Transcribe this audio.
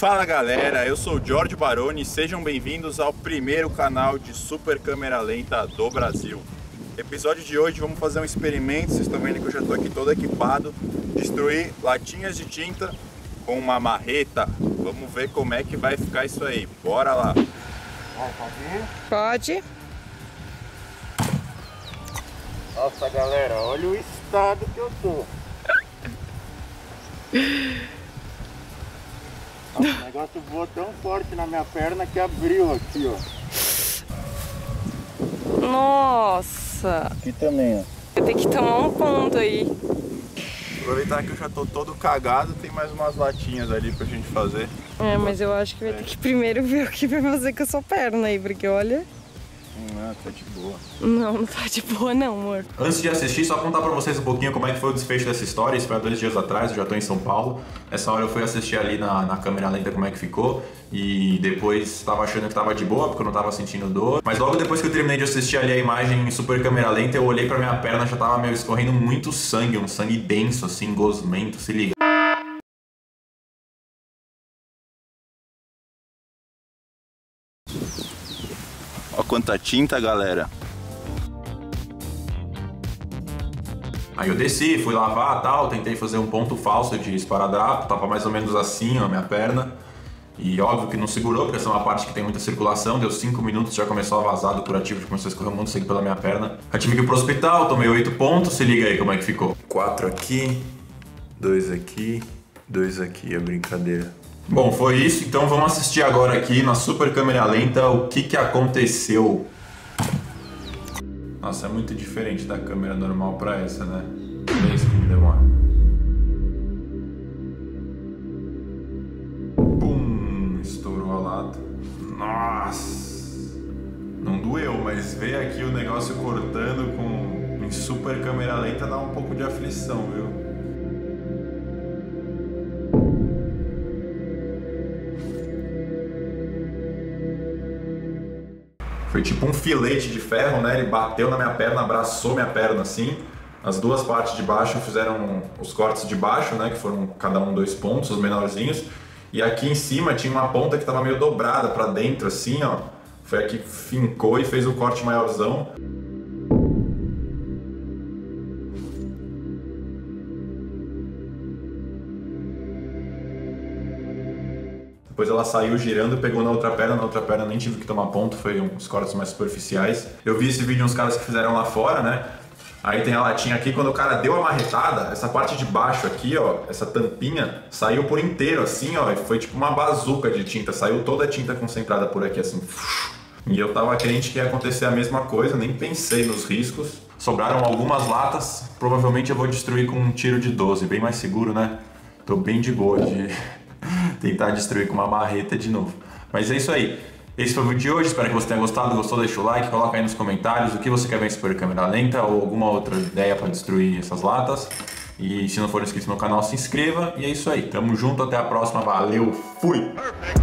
Fala galera, eu sou o Jorge Baroni e sejam bem-vindos ao primeiro canal de super câmera lenta do Brasil. Episódio de hoje vamos fazer um experimento, vocês estão vendo que eu já estou aqui todo equipado, destruir latinhas de tinta com uma marreta. Vamos ver como é que vai ficar isso aí, bora lá! Pode. Nossa galera, olha o estado que eu tô. Nossa, o negócio voou tão forte na minha perna que abriu aqui, ó. Nossa! Aqui também, ó. Eu tenho que tomar um ponto aí. Aproveitar que eu já tô todo cagado, tem mais umas latinhas ali pra gente fazer. É, mas eu acho que vai ter que primeiro ver o que vai fazer com a sua perna aí, porque olha... Não, tá de boa. Não, não tá de boa não, amor. Antes de assistir, só contar pra vocês um pouquinho como é que foi o desfecho dessa história. Isso foi há 2 dias atrás, eu já tô em São Paulo. Essa hora eu fui assistir ali na câmera lenta como é que ficou. E depois tava achando que tava de boa, porque eu não tava sentindo dor. Mas logo depois que eu terminei de assistir ali a imagem em super câmera lenta, eu olhei pra minha perna, já tava meio escorrendo muito sangue. Um sangue denso, assim, gosmento, se liga. Olha quanta tinta, galera. Aí eu desci, fui lavar e tal, tentei fazer um ponto falso de esparadrapo, tava mais ou menos assim, ó, minha perna. E óbvio que não segurou, porque essa é uma parte que tem muita circulação, deu 5 minutos, já começou a vazar do curativo, começou a escorrer muito sangue pela minha perna. Eu tive que ir pro hospital, tomei 8 pontos, se liga aí como é que ficou. 4 aqui, 2 aqui, 2 aqui, é brincadeira. Bom, foi isso, então vamos assistir agora aqui na super câmera lenta o que aconteceu. Nossa, é muito diferente da câmera normal pra essa, né? É isso que me demora. Pum! Estourou a lata. Nossa! Não doeu, mas ver aqui o negócio cortando em super câmera lenta dá um pouco de aflição, viu? Foi tipo um filete de ferro, né? Ele bateu na minha perna, abraçou minha perna assim. As duas partes de baixo fizeram os cortes de baixo, né? Que foram cada um 2 pontos, os menorzinhos. E aqui em cima tinha uma ponta que estava meio dobrada para dentro, assim, ó. Foi a que fincou e fez o corte maiorzão. Depois ela saiu girando, pegou na outra perna nem tive que tomar ponto, foi uns cortes mais superficiais. Eu vi esse vídeo uns caras que fizeram lá fora, né? Aí tem a latinha aqui, quando o cara deu a marretada, essa parte de baixo aqui, ó, essa tampinha, saiu por inteiro, assim, ó, e foi tipo uma bazuca de tinta, saiu toda a tinta concentrada por aqui, assim. E eu tava crente que ia acontecer a mesma coisa, nem pensei nos riscos. Sobraram algumas latas, provavelmente eu vou destruir com um tiro de 12, bem mais seguro, né? Tô bem de boa de... tentar destruir com uma marreta de novo. Mas é isso aí. Esse foi o vídeo de hoje. Espero que você tenha gostado. Gostou? Deixa o like. Coloca aí nos comentários o que você quer ver em super câmera lenta ou alguma outra ideia para destruir essas latas. E se não for inscrito no canal, se inscreva. E é isso aí. Tamo junto. Até a próxima. Valeu. Fui! Perfect.